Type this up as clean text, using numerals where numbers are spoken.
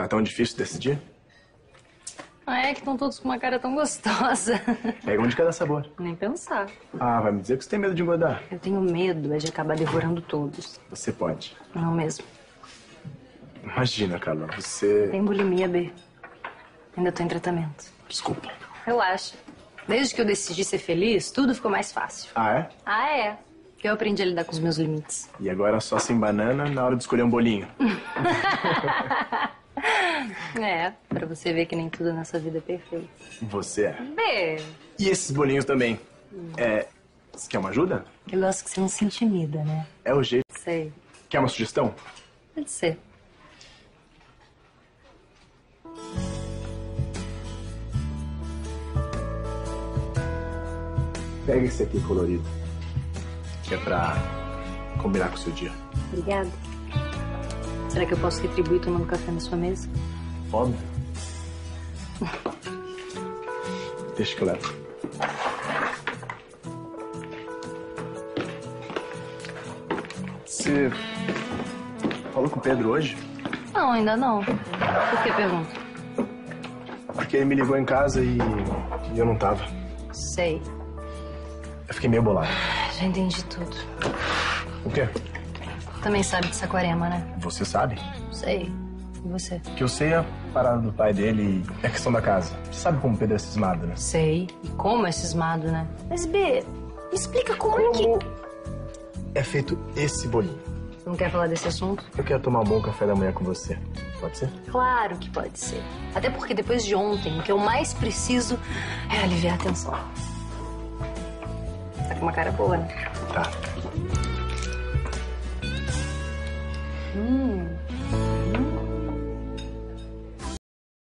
Tá tão difícil decidir? Ah, é que estão todos com uma cara tão gostosa. Pega um de cada sabor. Nem pensar. Ah, vai me dizer que você tem medo de engordar. Eu tenho medo de acabar devorando todos. Você pode. Não mesmo. Imagina, Carla, você... Tem bulimia, B. Ainda tô em tratamento. Desculpa. Relaxa. Desde que eu decidi ser feliz, tudo ficou mais fácil. Ah, é? Ah, é? Que eu aprendi a lidar com os meus limites. E agora só sem banana na hora de escolher um bolinho. É, pra você ver que nem tudo nessa vida é perfeito. Você é. B. E esses bolinhos também. Você quer uma ajuda? Eu gosto que você não se intimida, né? É o jeito. Sei. Quer uma sugestão? Pode ser. Pega esse aqui colorido. Que é pra combinar com o seu dia. Obrigada. Será que eu posso retribuir tomando café na sua mesa? Óbvio. Deixa que eu levo. Você falou com o Pedro hoje? Não, ainda não. Por que pergunta? Porque ele me ligou em casa e eu não tava. Sei. Eu fiquei meio bolado. Já entendi tudo. O quê? Também sabe de Saquarema, né? Você sabe? Sei. E você? Que eu sei a parada do pai dele e a questão da casa. Você sabe como o Pedro é cismado, né? Sei. E como é cismado, né? Mas, B, me explica como é que... É feito esse bolinho. Você não quer falar desse assunto? Eu quero tomar um bom café da manhã com você. Pode ser? Claro que pode ser. Até porque depois de ontem, o que eu mais preciso é aliviar a tensão. Tá com uma cara boa, né? Tá.